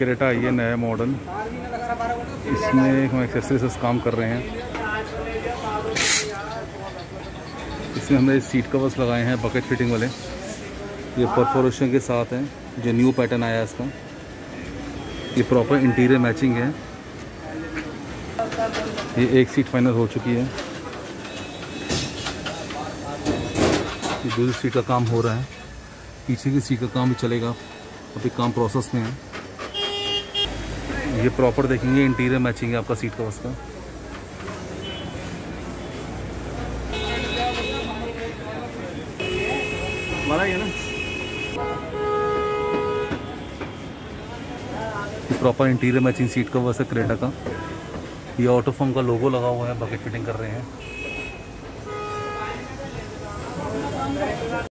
Creta आई है नया model, इसमें हम एक्सेसरीज काम कर रहे हैं। इसमें हमने सीट कवर्स लगाए हैं बकेट फिटिंग वाले, ये परफोरेशन के साथ हैं, जो न्यू पैटर्न आया है इसका। ये प्रॉपर इंटीरियर मैचिंग है। ये एक सीट फाइनल हो चुकी है, ये दूसरी सीट का काम हो रहा है, पीछे की सीट का काम भी चलेगा, अभी काम प्रोसेस में है। ये प्रॉपर देखेंगे इंटीरियर मैचिंग है आपका सीट कवर्स का। हमारा ये ना ये proper interior matching seat covers है क्रेटा का। ये ऑटोफॉर्म का लोगो लगा हुआ है, बकेट फिटिंग कर रहे हैं।